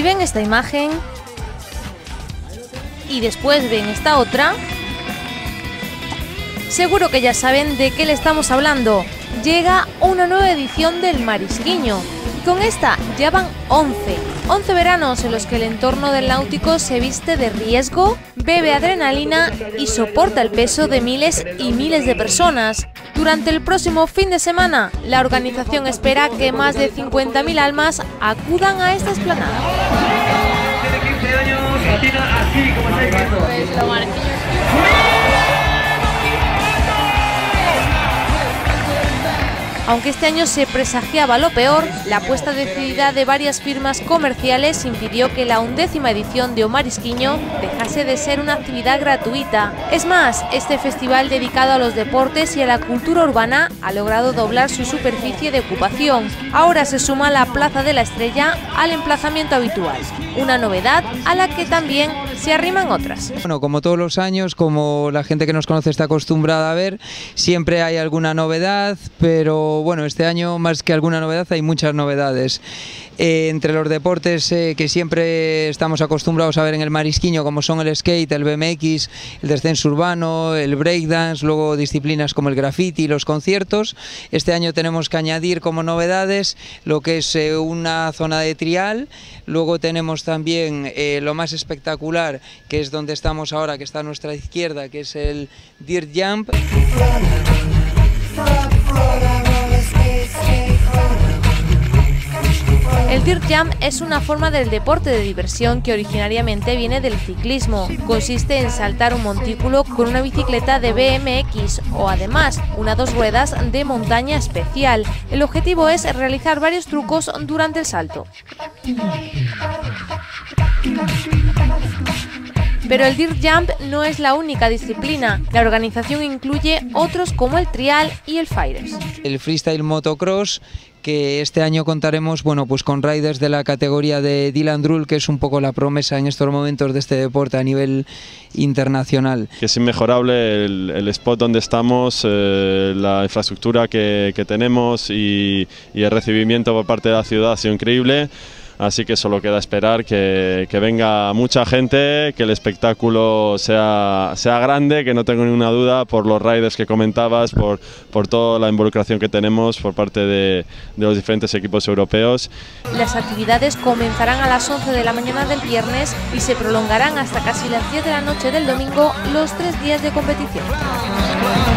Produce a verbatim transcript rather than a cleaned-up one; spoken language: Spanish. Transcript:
Si ven esta imagen y después ven esta otra, seguro que ya saben de qué le estamos hablando. Llega una nueva edición del Marisquiño. Y con esta ya van once. once veranos en los que el entorno del náutico se viste de riesgo, bebe adrenalina y soporta el peso de miles y miles de personas. Durante el próximo fin de semana, la organización espera que más de cincuenta mil almas acudan a esta explanada. Tiene quince años, patina así como estáis viendo. Pues lo Marisquiño. Aunque este año se presagiaba lo peor, la apuesta decidida de varias firmas comerciales impidió que la undécima edición de O Marisquiño dejase de ser una actividad gratuita. Es más, este festival dedicado a los deportes y a la cultura urbana ha logrado doblar su superficie de ocupación. Ahora se suma la Plaza de la Estrella al emplazamiento habitual, una novedad a la que también se arriman otras. Bueno, como todos los años, como la gente que nos conoce está acostumbrada a ver, siempre hay alguna novedad, pero bueno, este año más que alguna novedad hay muchas novedades. Eh, entre los deportes eh, que siempre estamos acostumbrados a ver en el Marisquiño, como son el skate, el B M X, el descenso urbano, el breakdance, luego disciplinas como el graffiti y los conciertos. Este año tenemos que añadir como novedades lo que es eh, una zona de trial, luego tenemos también eh, lo más espectacular, que es donde estamos ahora, que está a nuestra izquierda, que es el Dirt Jump. El Dirt Jump es una forma del deporte de diversión que originariamente viene del ciclismo. Consiste en saltar un montículo con una bicicleta de B M X o además una dos ruedas de montaña especial. El objetivo es realizar varios trucos durante el salto. Pero el Dirt Jump no es la única disciplina. La organización incluye otros como el trial y el fires. El freestyle motocross, que este año contaremos bueno, pues con riders de la categoría de Dylan Drull, que es un poco la promesa en estos momentos de este deporte a nivel internacional. Es inmejorable el, el spot donde estamos, eh, la infraestructura que, que tenemos y, y el recibimiento por parte de la ciudad ha sido increíble. Así que solo queda esperar que, que venga mucha gente, que el espectáculo sea, sea grande, que no tengo ninguna duda por los riders que comentabas, por, por toda la involucración que tenemos por parte de, de los diferentes equipos europeos. Las actividades comenzarán a las once de la mañana del viernes y se prolongarán hasta casi las diez de la noche del domingo, los tres días de competición.